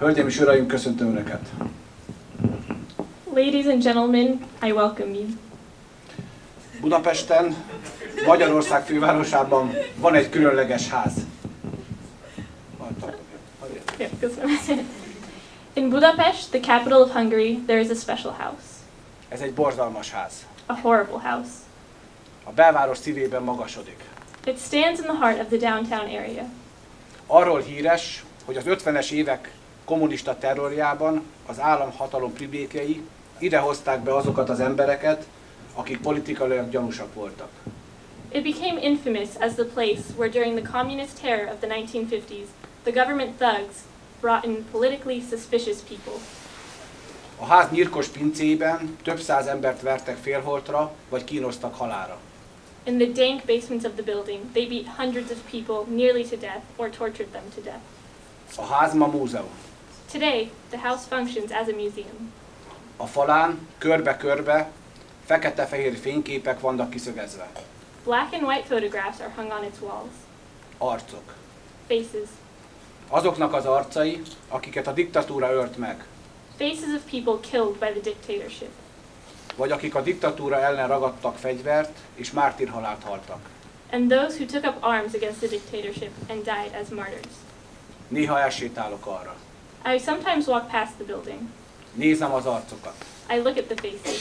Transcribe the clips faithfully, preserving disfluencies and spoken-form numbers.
Hölgyeim és uraim, köszöntöm Önöket! Ladies and gentlemen, I welcome you. Budapesten, Magyarország fővárosában van egy különleges ház. Yeah, in Budapest, the capital of Hungary, there is a special house. Ez egy borzalmas ház. A horrible house. A belváros szívében magasodik. It stands in the heart of the downtown area. Arról híres, hogy az ötvenes évek kommunista terrorjában az államhatalom pribékjei idehozták be azokat az embereket, akik politikailag gyanúsak voltak. It became infamous as the place where during the communist terror of the nineteen fifties, the government thugs brought in politically suspicious people. A ház nyírkos pincéjében több száz embert vertek félholtra, vagy kínoztak halálra. In the dank basements of the building, they beat hundreds of people nearly to death or tortured them to death. A ház ma múzeum. Today, the house functions as a museum. A falán körbe-körbe fekete-fehér fényképek vannak kiszögezve. Black and white photographs are hung on its walls. Arcok. Faces. Azoknak az arcai, akiket a diktatúra ölt meg. Faces of people killed by the dictatorship. Vagy akik a diktatúra ellen ragadtak fegyvert és mártírhalált haltak. And those who took up arms against the dictatorship and died as martyrs. Néha elsétálok arra. I sometimes walk past the building. Nézem az arcokat. I look at the faces.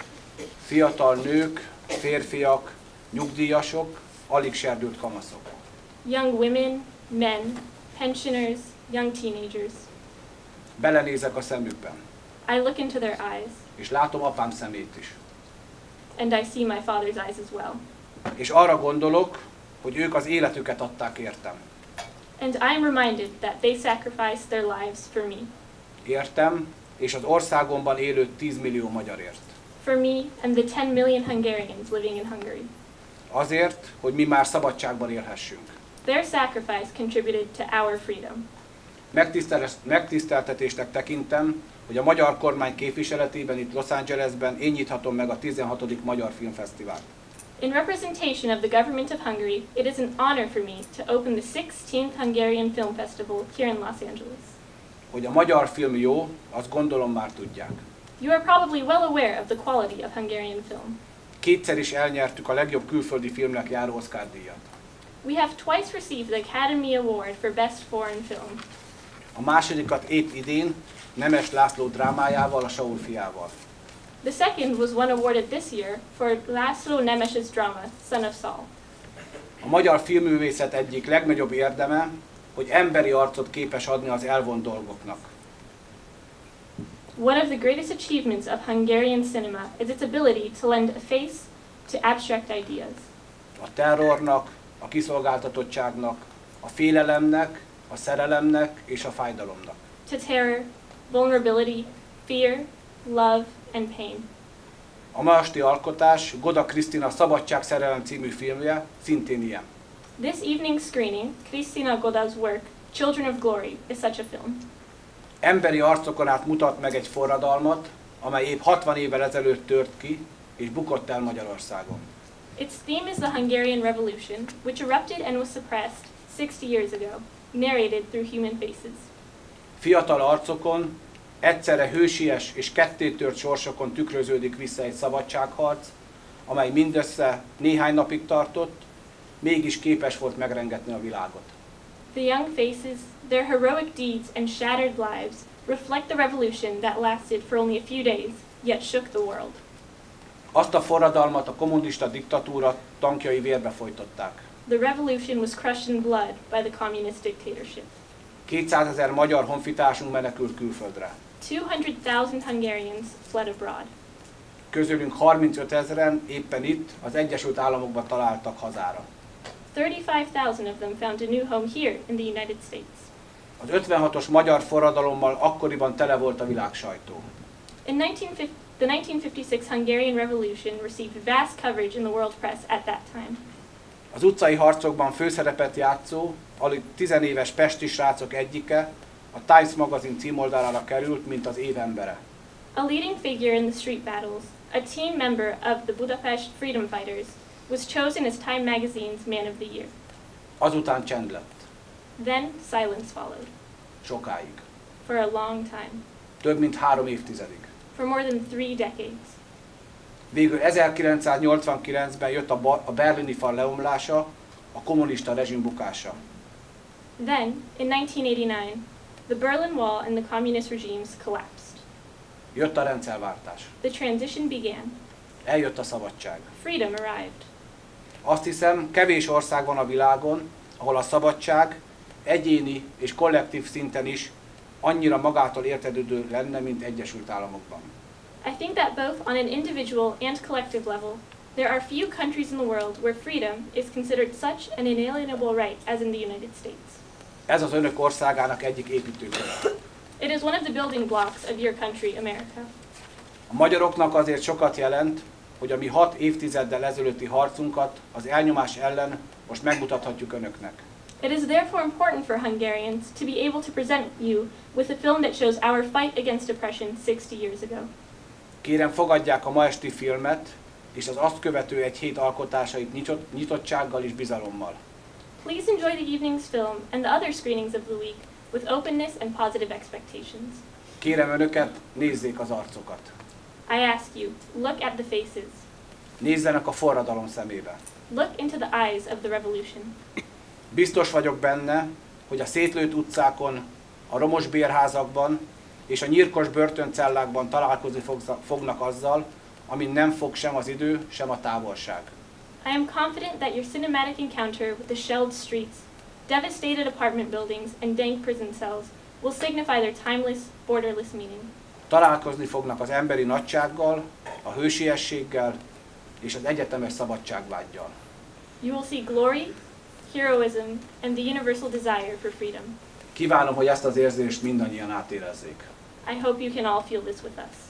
Fiatal nők, férfiak, nyugdíjasok, alig serdült kamaszok. Young women, men, pensioners, young teenagers. Belenézek a szemükben. I look into their eyes. És látom apám szemét is. And I see my father's eyes as well. És arra gondolok, hogy ők az életüket adták értem. And I'm reminded that they sacrificed their lives for me. Értem, és az országomban élő tíz millió magyarért. For me and the ten million Hungarians living in Hungary. Azért, hogy mi már szabadságban élhessünk. Their sacrifice contributed to our freedom. Megtiszteltetésnek tekintem, hogy a magyar kormány képviseletében itt Los Angelesben én nyithatom meg a tizenhatodik Magyar Filmfesztivált. In representation of the government of Hungary, it is an honor for me to open the sixteenth Hungarian Film Festival here in Los Angeles. Hogy a magyar film jó, azt gondolom már tudják. You are probably well aware of the quality of Hungarian film. Kétszer is elnyertük a legjobb külföldi filmnek járó Oscar-díjat. We have twice received the Academy Award for Best Foreign Film. A másodikat épp idén Nemes László drámájával, a Saul fiával. The second was one awarded this year for László Nemes's drama, Son of Saul. A magyar filmművészet egyik legnagyobb érdeme, hogy emberi arcot képes adni az elvont dolgoknak. One of the greatest achievements of Hungarian cinema is its ability to lend a face to abstract ideas. A terrornak, a kiszolgáltatottságnak, a félelemnek, a szerelemnek és a fájdalomnak. To terror, vulnerability, fear, love and pain. A ma esti alkotás Goda Krisztina Szabadság szerelem című filmje szintén ilyen. This evening's screening, Kristina Goda's work, Children of Glory, is such a film. Emberi arcokon át mutat meg egy forradalmat, amely épp hatvan évvel ezelőtt tört ki, és bukott el Magyarországon. Its theme is the Hungarian Revolution, which erupted and was suppressed sixty years ago, narrated through human faces. Fiatal arcokon, egyszerre hősies és kettétört sorsokon tükröződik vissza egy szabadságharc, amely mindössze néhány napig tartott, mégis képes volt megrengetni a világot. The young faces, their heroic deeds and shattered lives reflect the revolution that lasted for only a few days, yet shook the world. Azt a forradalmat a kommunista diktatúra tankjai vérbe folytották. The revolution was crushed in blood by the communist dictatorship. kétszázezer magyar honfitársunk menekült külföldre. two hundred thousand Hungarians fled abroad. Közülünk harmincötezren éppen itt, az Egyesült Államokban találtak hazára. thirty-five thousand of them found a new home here in the United States. Az ötvenhatos magyar forradalommal akkoriban tele volt a világ sajtó. In nineteen fifty, the nineteen fifty-six Hungarian Revolution received vast coverage in the world press at that time. Az utcai harcokban főszerepet játszó, alig tizenéves pesti srácok egyike a Times magazin címoldalára került, mint az év embere. A leading figure in the street battles, a team member of the Budapest Freedom Fighters, was chosen as Time magazine's Man of the Year. Azután csend lett. Then silence followed. Sokáig. for a long time. Több mint három évtizedig. For more than three decades. Végül ezerkilencszáznyolcvankilencben jött a, a berlini fal leomlása, a kommunista rezsim bukása. Then, in nineteen eighty-nine, the Berlin Wall and the communist regimes collapsed. Jött a rendszerváltás. The transition began. Eljött a szabadság. Freedom arrived. Azt hiszem, kevés ország van a világon, ahol a szabadság egyéni és kollektív szinten is annyira magától értetődő lenne, mint Egyesült Államokban. I think that both on an individual and collective level, there are few countries in the world where freedom is considered such an inalienable right as in the United States. Ez az önök országának egyik építőköve. It is one of the building blocks of your country, America. A magyaroknak azért sokat jelent, hogy a mi hat évtizeddel ezelőtti harcunkat az elnyomás ellen most megmutathatjuk önöknek. It is therefore important for Hungarians to be able to present you with a film that shows our fight against oppression sixty years ago. Kérem, fogadják a ma esti filmet, és az azt követő egy hét alkotásait nyitott, nyitottsággal és bizalommal. Please enjoy the evening's film and the other screenings of the week with openness and positive expectations. Kérem önöket, nézzék az arcokat. I ask you, look at the faces. Nézzenek a forradalom szemébe. Look into the eyes of the revolution. Biztos vagyok benne, hogy a szétlőtt utcákon, a romos bérházakban és a nyírkos börtöncellákban találkozni fognak azzal, amin nem fog sem az idő, sem a távolság. I am confident that your cinematic encounter with the shelled streets, devastated apartment buildings, and dank prison cells will signify their timeless, borderless meaning. Találkozni fognak az emberi nagysággal, a hősiességgel és az egyetemes szabadságvággyal. You will see glory, heroism, and the universal desire for freedom. Kívánom, hogy ezt az érzést mindannyian átérezzék. I hope you can all feel this with us.